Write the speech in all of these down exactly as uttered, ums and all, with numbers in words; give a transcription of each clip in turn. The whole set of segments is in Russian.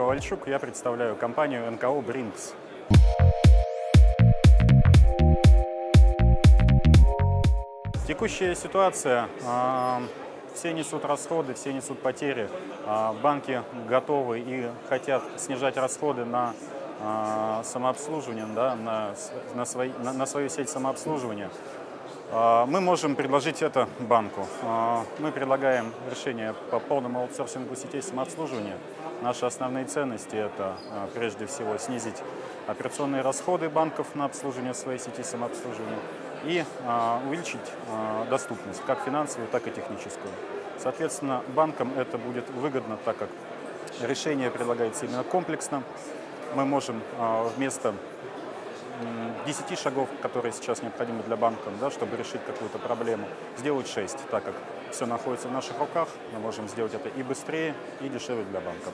Ковальчук, я представляю компанию эн ка о «Бринкс». Текущая ситуация, все несут расходы, все несут потери, банки готовы и хотят снижать расходы на самообслуживание, да, на, на, свои, на, на свою сеть самообслуживания. Мы можем предложить это банку. Мы предлагаем решение по полному аутсорсингу сетей самообслуживания. Наши основные ценности – это, прежде всего, снизить операционные расходы банков на обслуживание своей сети самообслуживания и увеличить доступность, как финансовую, так и техническую. Соответственно, банкам это будет выгодно, так как решение предлагается именно комплексно. Мы можем вместо десяти шагов, которые сейчас необходимы для банка, да, чтобы решить какую-то проблему, сделать шесть, так как все находится в наших руках, мы можем сделать это и быстрее, и дешевле для банка.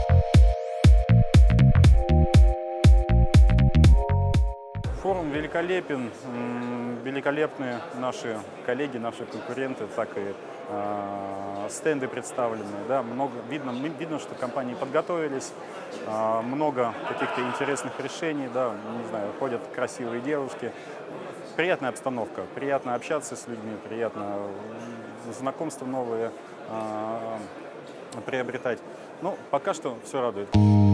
Форум великолепен, великолепные наши коллеги, наши конкуренты, так и э, стенды представлены. Да, много, видно, видно, что компании подготовились, э, много каких-то интересных решений, да, не знаю, ходят красивые девушки. Приятная обстановка, приятно общаться с людьми, приятно знакомства новые э, приобретать. Ну, пока что все радует.